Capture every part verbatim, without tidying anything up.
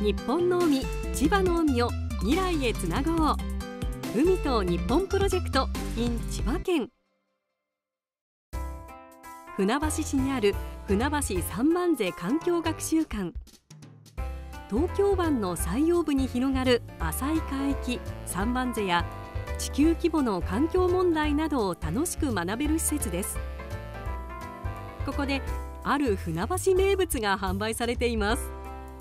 日本の海、千葉の海を未来へつなごう。海と日本プロジェクト in 千葉県。船橋市にある船橋三番瀬環境学習館。東京湾の最陽部に広がる浅い海域三番瀬や地球規模の環境問題などを楽しく学べる施設です。ここである船橋名物が販売されています。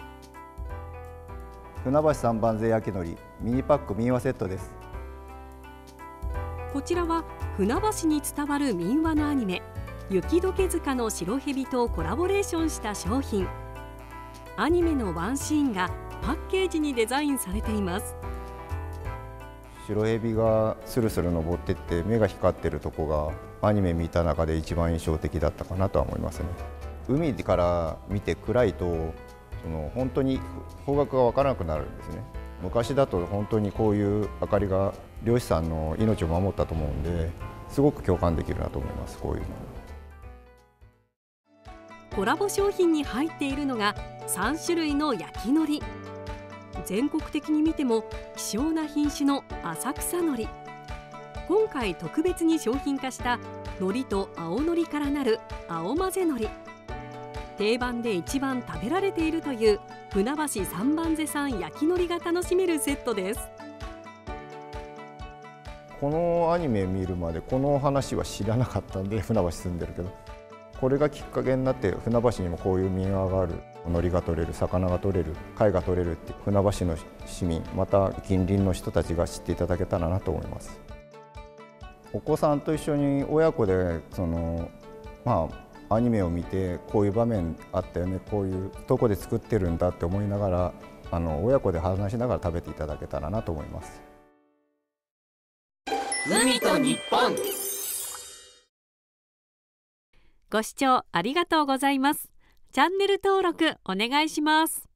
船橋三番瀬焼き海苔ミニパック民話セットです。 こちらは船橋に伝わる民話のアニメ雪解け塚の白蛇とコラボレーションした商品。アニメのワンシーンがパッケージにデザインされています。 白蛇がスルスル登ってって目が光ってるとこがアニメ見た中で一番印象的だったかなとは思いますね。海から見て暗いとその本当に方角が分からなくなるんですね。昔だと本当にこういう明かりが漁師さんの命を守ったと思うんですごく共感できるなと思います。こういうのコラボ商品に入っているのがさん種類の焼き海苔。全国的に見ても希少な品種の浅草海苔。今回特別に商品化した海苔と青のりからなる青混ぜ海苔。定番で一番食べられているという船橋三番瀬産焼き海苔が楽しめるセットです。 このアニメ見るまでこの話は知らなかったんで、船橋住んでるけどこれがきっかけになって船橋にもこういう民話がある、海苔が取れる、魚が取れる、貝が取れるって船橋の市民また近隣の人たちが知っていただけたらなと思います。お子さんと一緒に親子でそのまあアニメを見てこういう場面あったよね、こういうどこで作ってるんだって思いながらあの親子で話しながら食べていただけたらなと思います。 海と日本。 ご視聴ありがとうございます。チャンネル登録お願いします。